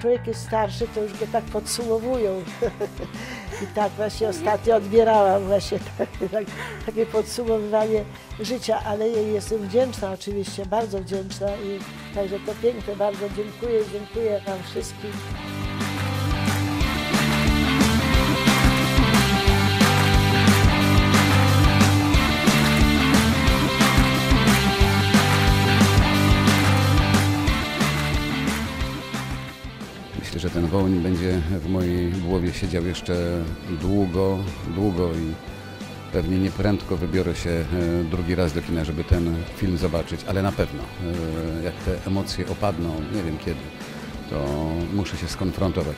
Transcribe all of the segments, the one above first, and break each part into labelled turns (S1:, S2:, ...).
S1: człowiek jest starszy, to już go tak podsumowują. I tak właśnie ostatnio odbierałam właśnie takie podsumowywanie życia, ale jej jestem wdzięczna oczywiście, bardzo wdzięczna i także to piękne, bardzo dziękuję wam wszystkim.
S2: Myślę, że ten Wołyń będzie w mojej głowie siedział jeszcze długo, długo i pewnie nieprędko wybiorę się drugi raz do kina, żeby ten film zobaczyć, ale na pewno, jak te emocje opadną, nie wiem kiedy, to muszę się skonfrontować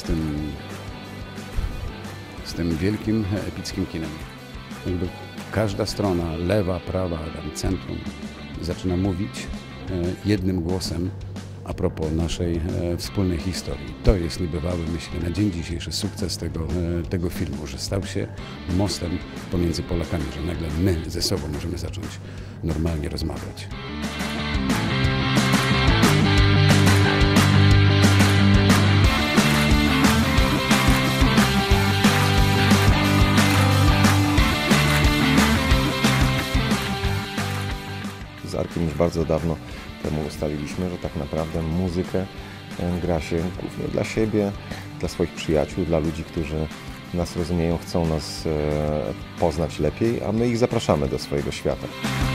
S2: z tym wielkim, epickim kinem. Jakby każda strona, lewa, prawa, tam centrum, zaczyna mówić jednym głosem a propos naszej wspólnej historii. To jest niebywały, myślę, na dzień dzisiejszy sukces tego filmu, że stał się mostem pomiędzy Polakami, że nagle my ze sobą możemy zacząć normalnie rozmawiać.
S3: Z Arkiem już bardzo dawno temu ustaliliśmy, że tak naprawdę muzykę gra się głównie dla siebie, dla swoich przyjaciół, dla ludzi, którzy nas rozumieją, chcą nas poznać lepiej, a my ich zapraszamy do swojego świata.